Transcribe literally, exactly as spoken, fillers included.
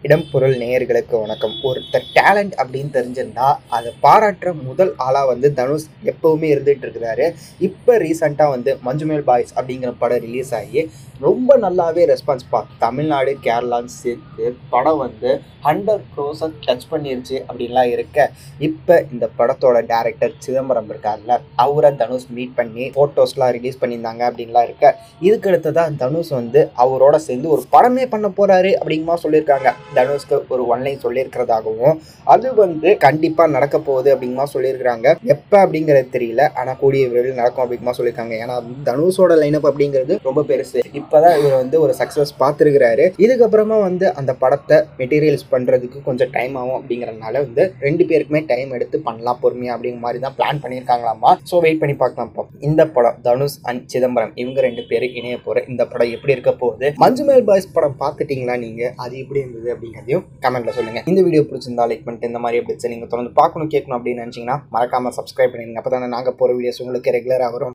இடம் பொருள் நேயர்களுக்கு வணக்கம். ஒருத்தர் டேலண்ட் அப்படின்னு தெரிஞ்சிருந்தா அதை பாராட்டுற முதல் ஆளாக வந்து தனுஷ் எப்போவுமே இருந்துகிட்டு இருக்கிறாரு. இப்போ ரீசெண்டாக வந்து மஞ்சுமேல் பாய்ஸ் அப்படிங்கிற படம் ரிலீஸ் ஆகி ரொம்ப நல்லாவே ரெஸ்பான்ஸ் பா தமிழ்நாடு கேரளான்னு சேர்த்து படம் வந்து ஹண்ட்ரட் க்ரோஸை டச் பண்ணிருச்சு அப்படின்லாம் இருக்க, இப்போ இந்த படத்தோட டேரக்டர் சிதம்பரம் இருக்கார்ல, அவரை தனுஷ் மீட் பண்ணி ஃபோட்டோஸ்லாம் ரிலீஸ் பண்ணியிருந்தாங்க அப்படின்லாம் இருக்க, இதுக்கு அடுத்ததான் தனுஷ் வந்து அவரோட சேர்ந்து ஒரு படமே பண்ண போகிறாரு அப்படிங்கமா சொல்லியிருக்காங்க. தனுஷ்க்கு ஒரு ஒன்லைன் சொல்லியிருக்கிறதாகவும் அது வந்து கண்டிப்பாக நடக்க போகுது அப்படிங்கமா சொல்லியிருக்கிறாங்க. எப்போ அப்படிங்கிறது தெரியல, ஆனால் கூடிய விரைவில் நடக்கும் அப்படிங்கமா சொல்லியிருக்காங்க. ஏன்னா தனுஷோட லைனப் அப்படிங்கிறது ரொம்ப பெருசு. இப்போதான் இவர் வந்து ஒரு சக்ஸஸ் பார்த்துருக்கிறாரு. இதுக்கப்புறமா வந்து அந்த படத்தை மெட்டீரியல்ஸ் பண்ணுறதுக்கு கொஞ்சம் டைம் ஆகும் அப்படிங்கிறதுனால வந்து ரெண்டு பேருக்குமே டைம் எடுத்து பண்ணலாம் பொறுமையாக அப்படிங்கிற மாதிரி தான் பிளான் பண்ணியிருக்காங்களாமா. ஸோ வெயிட் பண்ணி பார்க்கலாம். இந்த படம் தனுஷ் அண்ட் சிதம்பரம் இவங்க ரெண்டு பேரும் இணைய போகிற இந்த படம் எப்படி இருக்க போகுது, மஞ்சுமேல் பாய்ஸ் படம் பார்த்துட்டீங்களா நீங்கள், அது எப்படி இருந்தது அப்படிங்கிறதையும் கமெண்ட்ல சொல்லுங்கள். இந்த வீடியோ பிடிச்சிருந்தா லைக் பண்ணிட்டு இந்த மாதிரி எப்படி நீங்கள் தொடர்ந்து பார்க்கணும் கேட்கணும் அப்படின்னு நினச்சிங்கன்னா மறக்காமல் சப்ஸ்கிரைப் பண்ணிடுங்க. அப்போ தானே நாங்கள் போகிற வீடியோஸ் உங்களுக்கு ரெகுலராக வரும்.